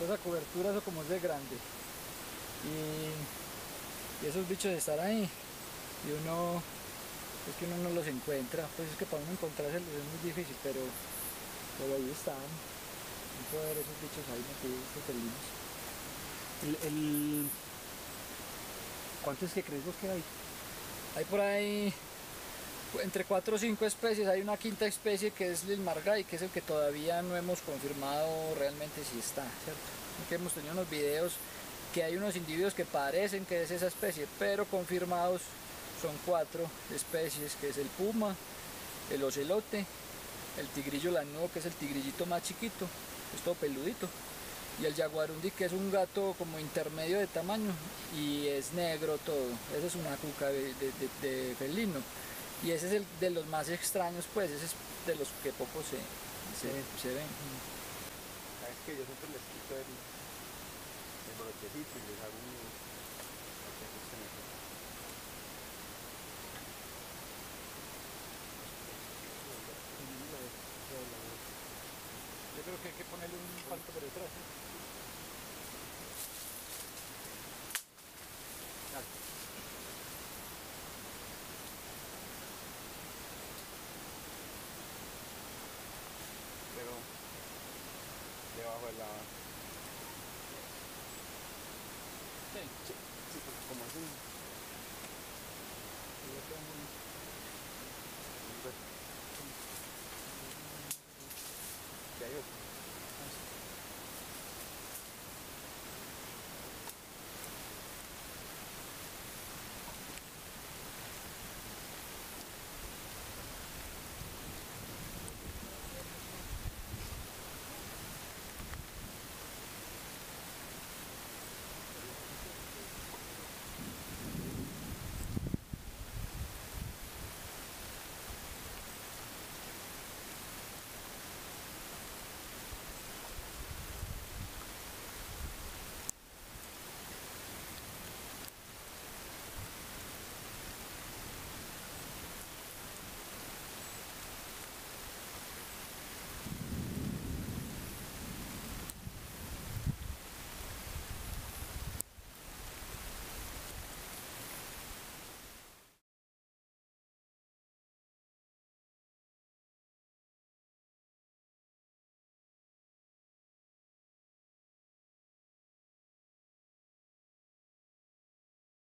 toda esa cobertura, eso como es de grande. Y esos bichos están ahí y uno, es que uno no los encuentra, pues es que para uno encontrárselos es muy difícil, pero ahí están. Uno puede ver esos bichos ahí metidos, estos felinos. El, ¿Cuántos que crees vos que hay? Hay por ahí entre 4 o 5 especies. Hay una quinta especie que es Lil Margai, que es el que todavía no hemos confirmado realmente si está, ¿cierto? Porque hemos tenido unos videos que hay unos individuos que parecen que es esa especie, pero confirmados son 4 especies, que es el puma, el ocelote, el tigrillo lanudo, que es el tigrillito más chiquito, es todo peludito, y el jaguarundi, que es un gato como intermedio de tamaño y es negro todo. Esa es una cuca de felino, y ese es el de los más extraños, pues ese es de los que poco se ven. Sabes que yo siempre les quito el brochecito y les hago para que ajusten mejor. Yo creo que hay que ponerle un palito por detrás, ¿sí? Pero debajo de la... Sí, Sí, sí, porque como es un... yo creo muy...